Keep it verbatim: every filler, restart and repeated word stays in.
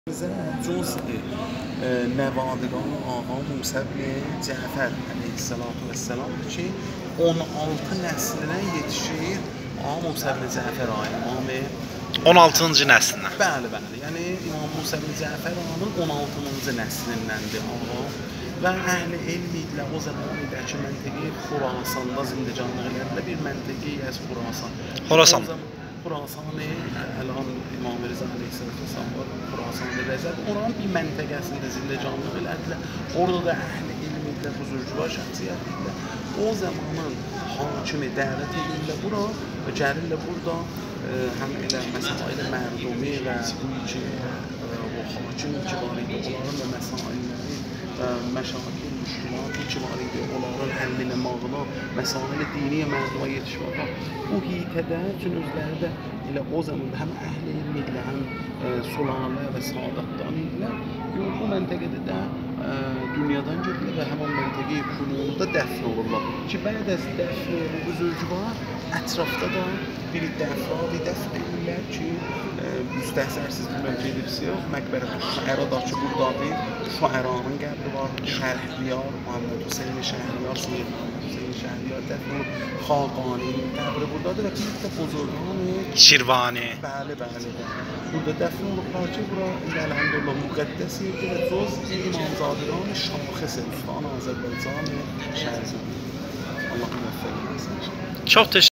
جزء nevadگان آقا موسی بن جعفر علیه السلام ki on altı nəslinə yetişir Ağa Musa ibn Cəfər imamı on altıncı nəslinə. Bəli, bəli. Yəni İmam Musa ibn Cəfər ağanın on altıncı nəslindəndir ağa və əhli elm ilə o zaman idəki məntəqi Xurasanda zindecanlıq elədilər bir məntəqi yəz Xurasan. Xorasan. Xurasanı əlan İmam Rəza əleyhissalam var. Xurasanı Rəza oranın bir məntəqəsində zindecanlıq elədilər. Orada da əhli elm ilə buzurcular şəxsiyyət ilə o zamanın hakimi dəvət edirlər bura və gəlirlər burada həm elə məsələ mərdumi və bu ki o hakim ki var idi onların da məsələləri məşaikil müşkilatı ki var idi onların həllinə mağına məsələ dini mərduğa yetişmək bu hitədə üçün özləri də elə o zaman həm əhli elm ilə həm sulalə və sadatdan idilər bu məntəqədə də dünyadan gedirlər və həmin məntəqəyə qulunda dəfn olurlar ki bəd az dəfn olunduğu buzurcular ətrafda da bir dəfravi dəfn edirlər ki müstəhsərsiz bilməm bilirsiniz məqbərə Şəhəradakı buradadır Şəhəranın qəbri var Şəhriyar Muhammed Hüseyn Şəhriyar Seyyid Muhammed Hüseyn Şəhriyar dəfn olunur Xaqani'nin qəbri buradadır və bir də buzurganı Şirvani bəli, bəli burada dəfn olublar ki bura elhamdülillah müqəddəs yerdir və cüz imamzadəgan şaxıs Ustan Azərbaycan Şərqi Allah müvəffəq etsin. Çox